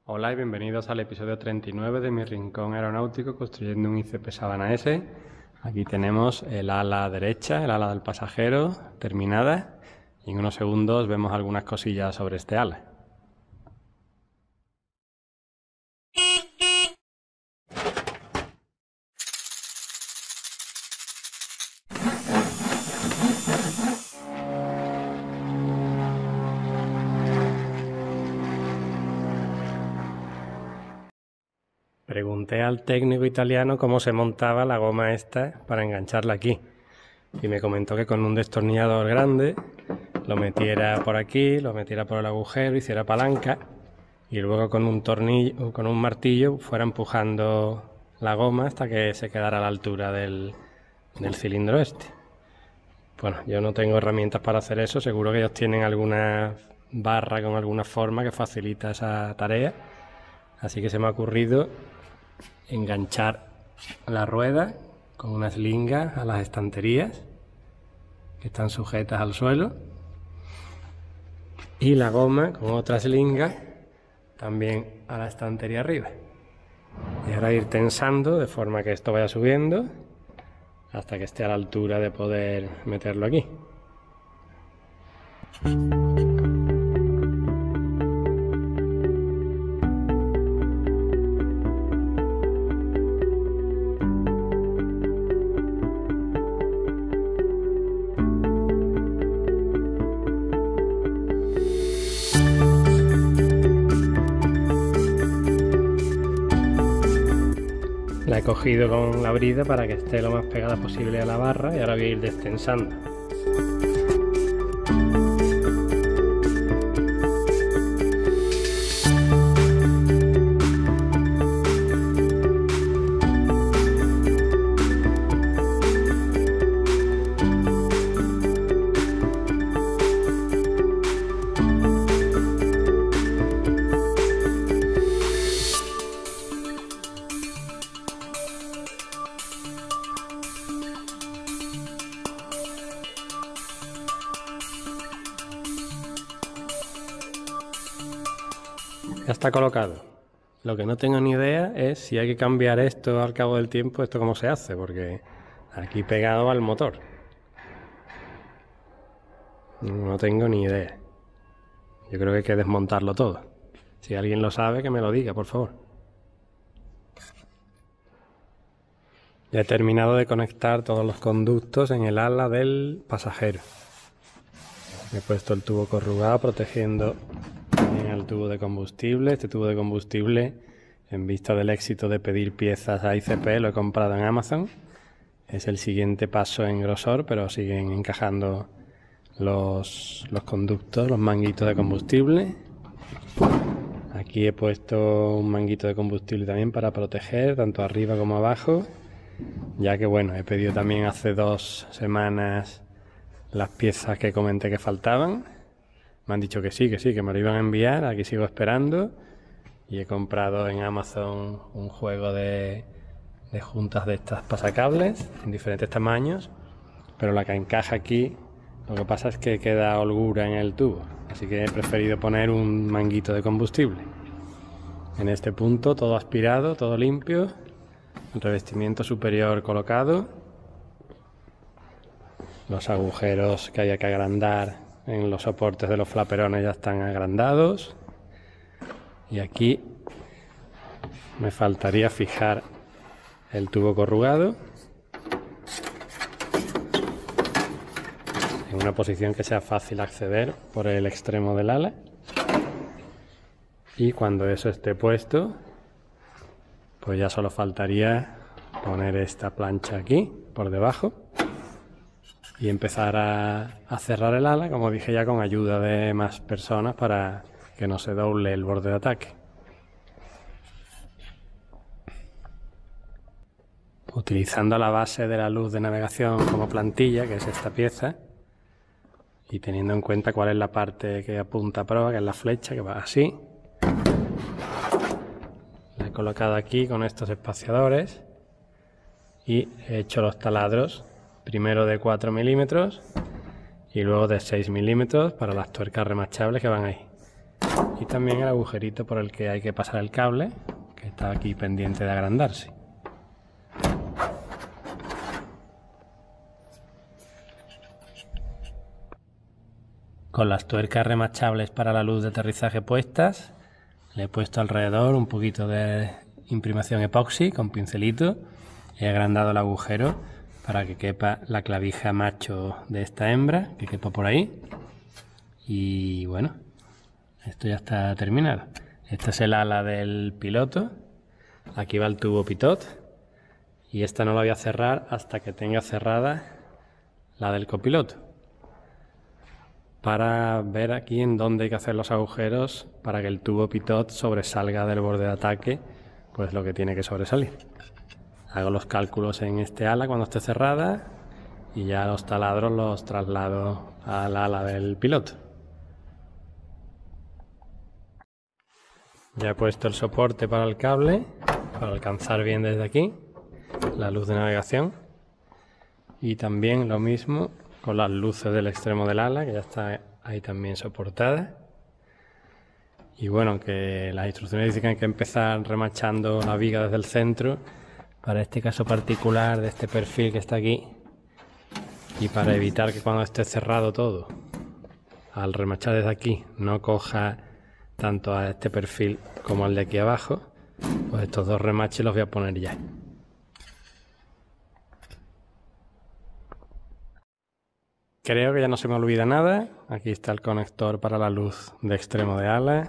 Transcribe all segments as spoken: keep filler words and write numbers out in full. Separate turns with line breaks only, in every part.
Hola y bienvenidos al episodio treinta y nueve de mi rincón aeronáutico construyendo un I C P Sabana S. Aquí tenemos el ala derecha, el ala del pasajero, terminada, y en unos segundos vemos algunas cosillas sobre este ala. Pregunté al técnico italiano cómo se montaba la goma esta para engancharla aquí. Y me comentó que con un destornillador grande lo metiera por aquí, lo metiera por el agujero, hiciera palanca y luego con un tornillo, con un martillo fuera empujando la goma hasta que se quedara a la altura del, del cilindro este. Bueno, yo no tengo herramientas para hacer eso, seguro que ellos tienen alguna barra con alguna forma que facilita esa tarea. Así que se me ha ocurrido enganchar la rueda con unas lingas a las estanterías que están sujetas al suelo y la goma con otras lingas también a la estantería arriba. Y ahora ir tensando de forma que esto vaya subiendo hasta que esté a la altura de poder meterlo aquí. La he cogido con la brida para que esté lo más pegada posible a la barra y ahora voy a ir destensando. Ya está colocado. Lo que no tengo ni idea es si hay que cambiar esto al cabo del tiempo, esto cómo se hace, porque aquí pegado al motor. No tengo ni idea. Yo creo que hay que desmontarlo todo. Si alguien lo sabe, que me lo diga, por favor. Ya he terminado de conectar todos los conductos en el ala del pasajero. He puesto el tubo corrugado protegiendo el tubo de combustible. Este tubo de combustible, en vista del éxito de pedir piezas a I C P, lo he comprado en Amazon. Es el siguiente paso en grosor, pero siguen encajando los, los conductos, los manguitos de combustible. Aquí he puesto un manguito de combustible también para proteger tanto arriba como abajo, ya que bueno, he pedido también hace dos semanas las piezas que comenté que faltaban. Me han dicho que sí, que sí, que me lo iban a enviar. Aquí sigo esperando. Y he comprado en Amazon un juego de, de juntas de estas pasacables en diferentes tamaños. Pero la que encaja aquí, lo que pasa es que queda holgura en el tubo. Así que he preferido poner un manguito de combustible. En este punto todo aspirado, todo limpio. El revestimiento superior colocado. Los agujeros que haya que agrandar en los soportes de los flaperones ya están agrandados. Y aquí me faltaría fijar el tubo corrugado en una posición que sea fácil acceder por el extremo del ala. Y cuando eso esté puesto, pues ya solo faltaría poner esta plancha aquí por debajo y empezar a, a cerrar el ala, como dije ya, con ayuda de más personas para que no se doble el borde de ataque. Utilizando la base de la luz de navegación como plantilla, que es esta pieza, y teniendo en cuenta cuál es la parte que apunta a proa, que es la flecha, que va así. La he colocado aquí con estos espaciadores y he hecho los taladros, primero de cuatro milímetros y luego de seis milímetros para las tuercas remachables que van ahí. y también el agujerito por el que hay que pasar el cable, que está aquí pendiente de agrandarse. Con las tuercas remachables para la luz de aterrizaje puestas, le he puesto alrededor un poquito de imprimación epoxi con pincelito. He agrandado el agujero para que quepa la clavija macho de esta hembra, que quepa por ahí. Y bueno, esto ya está terminado. Este es el ala del piloto. Aquí va el tubo pitot. Y esta no la voy a cerrar hasta que tenga cerrada la del copiloto, para ver aquí en dónde hay que hacer los agujeros para que el tubo pitot sobresalga del borde de ataque, pues lo que tiene que sobresalir. Hago los cálculos en este ala cuando esté cerrada y ya los taladros los traslado al ala del piloto. Ya he puesto el soporte para el cable, para alcanzar bien desde aquí la luz de navegación, y también lo mismo con las luces del extremo del ala, que ya está ahí también soportada. Y bueno, que las instrucciones dicen que hay que empezar remachando la viga desde el centro, para este caso particular de este perfil que está aquí, y para evitar que cuando esté cerrado todo, al remachar desde aquí, no coja tanto a este perfil como al de aquí abajo, pues estos dos remaches los voy a poner ya. Creo que ya no se me olvida nada. Aquí está el conector para la luz de extremo de ala.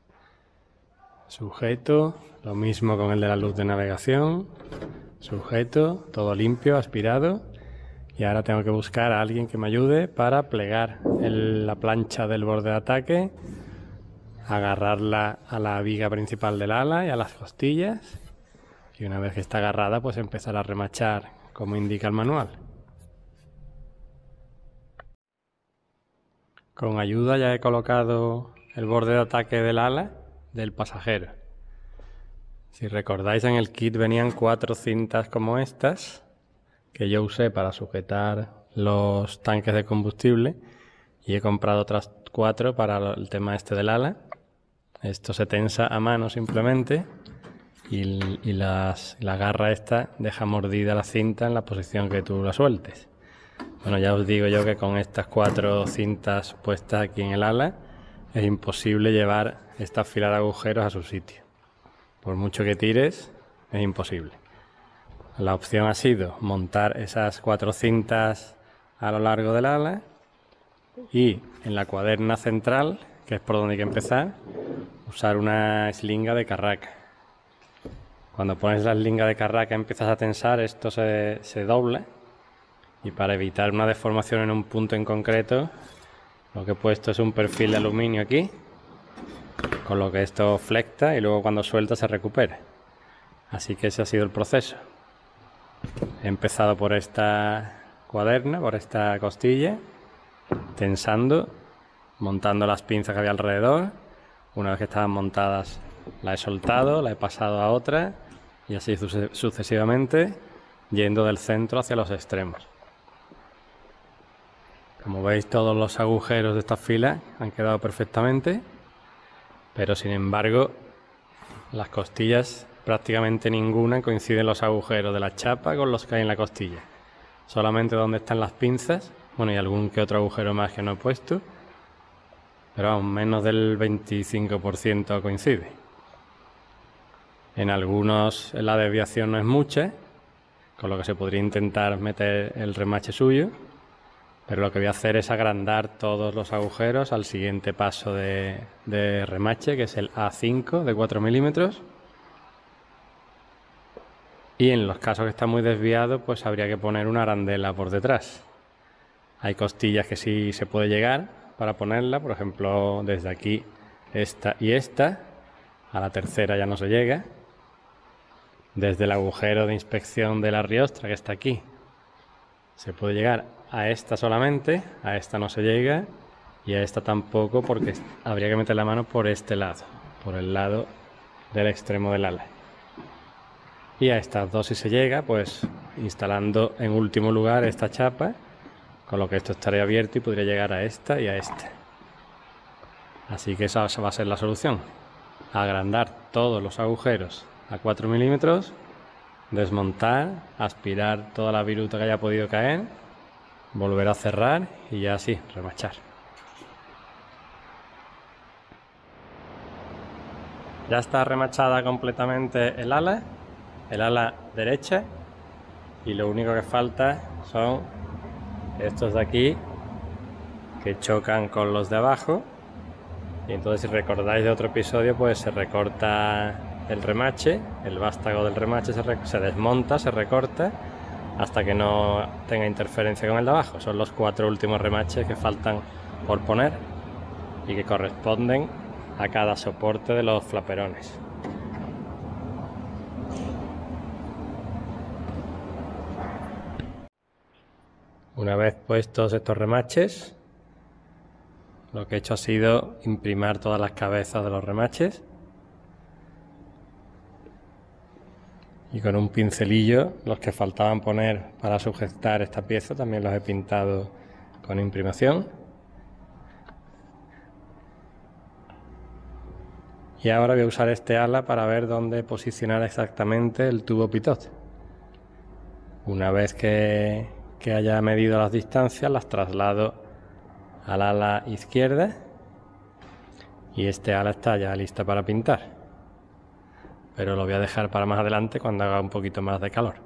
Sujeto, lo mismo con el de la luz de navegación. Sujeto, todo limpio, aspirado. Y ahora tengo que buscar a alguien que me ayude para plegar el, la plancha del borde de ataque, agarrarla a la viga principal del ala y a las costillas. Y una vez que está agarrada, pues empezar a remachar como indica el manual. Con ayuda ya he colocado el borde de ataque del ala del pasajero. Si recordáis, en el kit venían cuatro cintas como estas que yo usé para sujetar los tanques de combustible, y he comprado otras cuatro para el tema este del ala. Esto se tensa a mano simplemente y, y las, la garra esta deja mordida la cinta en la posición que tú la sueltes. Bueno, ya os digo yo que con estas cuatro cintas puestas aquí en el ala es imposible llevar esta fila de agujeros a su sitio. Por mucho que tires, es imposible. La opción ha sido montar esas cuatro cintas a lo largo del ala y en la cuaderna central, que es por donde hay que empezar, usar una eslinga de carraca. Cuando pones la eslinga de carraca y empiezas a tensar, esto se, se dobla. Y para evitar una deformación en un punto en concreto, lo que he puesto es un perfil de aluminio aquí, con lo que esto flecta y luego cuando suelta se recupera. Así que ese ha sido el proceso. He empezado por esta cuaderna, por esta costilla, tensando, montando las pinzas que había alrededor. Una vez que estaban montadas, la he soltado, la he pasado a otra y así sucesivamente, yendo del centro hacia los extremos. Como veis, todos los agujeros de esta fila han quedado perfectamente, pero sin embargo las costillas, prácticamente ninguna coinciden los agujeros de la chapa con los que hay en la costilla. Solamente donde están las pinzas, bueno, y algún que otro agujero más que no he puesto, pero vamos, menos del veinticinco por ciento coincide. En algunos la desviación no es mucha, con lo que se podría intentar meter el remache suyo. Pero lo que voy a hacer es agrandar todos los agujeros al siguiente paso de, de remache, que es el A cinco de cuatro milímetros. Y en los casos que está muy desviado, pues habría que poner una arandela por detrás. Hay costillas que sí se puede llegar para ponerla, por ejemplo, desde aquí, esta y esta. A la tercera ya no se llega. Desde el agujero de inspección de la riostra, que está aquí, se puede llegar a esta solamente, a esta no se llega y a esta tampoco, porque habría que meter la mano por este lado, por el lado del extremo del ala. Y a estas dos si se llega, pues instalando en último lugar esta chapa, con lo que esto estaría abierto y podría llegar a esta y a esta. Así que esa va a ser la solución. Agrandar todos los agujeros a cuatro milímetros, desmontar, aspirar toda la viruta que haya podido caer, volver a cerrar y ya así remachar. Ya está remachada completamente el ala, el ala derecha, y lo único que falta son estos de aquí que chocan con los de abajo. Y entonces, si recordáis de otro episodio, pues se recorta el remache, el vástago del remache se, se desmonta, se recorta hasta que no tenga interferencia con el de abajo. Son los cuatro últimos remaches que faltan por poner y que corresponden a cada soporte de los flaperones. Una vez puestos estos remaches, lo que he hecho ha sido imprimir todas las cabezas de los remaches y con un pincelillo los que faltaban poner para sujetar esta pieza también los he pintado con imprimación. Y ahora voy a usar este ala para ver dónde posicionar exactamente el tubo pitot. Una vez que, que haya medido las distancias, las traslado al ala izquierda y este ala está ya lista para pintar. Pero lo voy a dejar para más adelante cuando haga un poquito más de calor.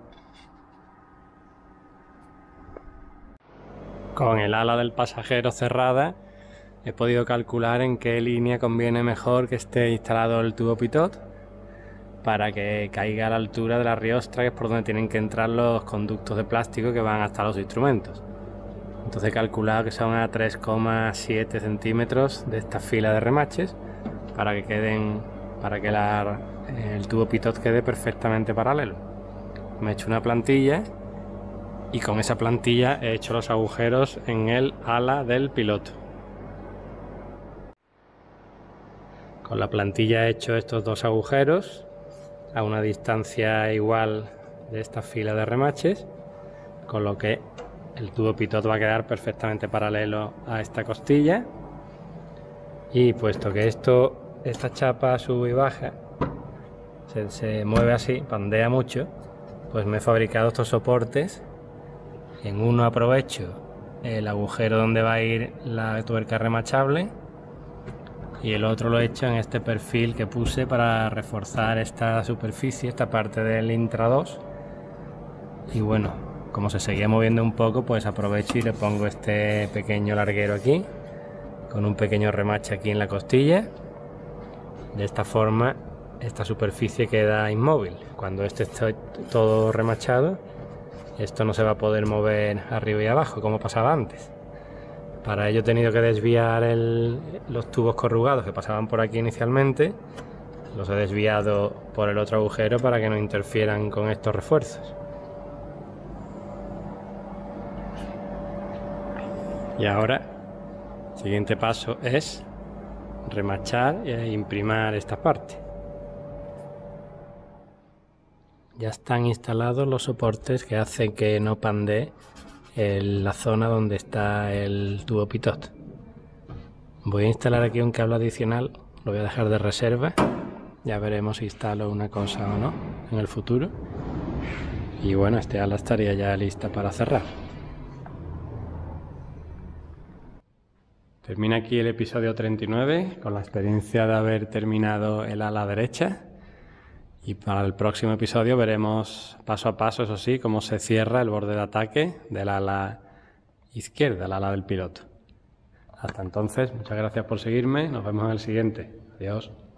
Con el ala del pasajero cerrada, he podido calcular en qué línea conviene mejor que esté instalado el tubo pitot para que caiga a la altura de la riostra, que es por donde tienen que entrar los conductos de plástico que van hasta los instrumentos. Entonces he calculado que son a tres coma siete centímetros de esta fila de remaches para que queden, para que la, el tubo pitot quede perfectamente paralelo. Me he hecho una plantilla y con esa plantilla he hecho los agujeros en el ala del piloto. Con la plantilla he hecho estos dos agujeros a una distancia igual de esta fila de remaches, con lo que el tubo pitot va a quedar perfectamente paralelo a esta costilla. Y puesto que esto, esta chapa sube y baja, se, se mueve así, pandea mucho, pues me he fabricado estos soportes. En uno aprovecho el agujero donde va a ir la tuerca remachable y el otro lo he hecho en este perfil que puse para reforzar esta superficie, esta parte del intra dos. Y bueno, como se seguía moviendo un poco, pues aprovecho y le pongo este pequeño larguero aquí con un pequeño remache aquí en la costilla. De esta forma esta superficie queda inmóvil. Cuando este esté todo remachado, esto no se va a poder mover arriba y abajo como pasaba antes. Para ello he tenido que desviar el, los tubos corrugados que pasaban por aquí inicialmente. Los he desviado por el otro agujero para que no interfieran con estos refuerzos. Y ahora, el siguiente paso es remachar e imprimir esta parte. Ya están instalados los soportes que hacen que no pandee en la zona donde está el tubo pitot. Voy a instalar aquí un cable adicional, lo voy a dejar de reserva. Ya veremos si instalo una cosa o no en el futuro. Y bueno, este ala estaría ya lista para cerrar. Termina aquí el episodio treinta y nueve con la experiencia de haber terminado el ala derecha. Y para el próximo episodio veremos paso a paso, eso sí, cómo se cierra el borde de ataque del ala izquierda, el ala del piloto. Hasta entonces, muchas gracias por seguirme. Nos vemos en el siguiente. Adiós.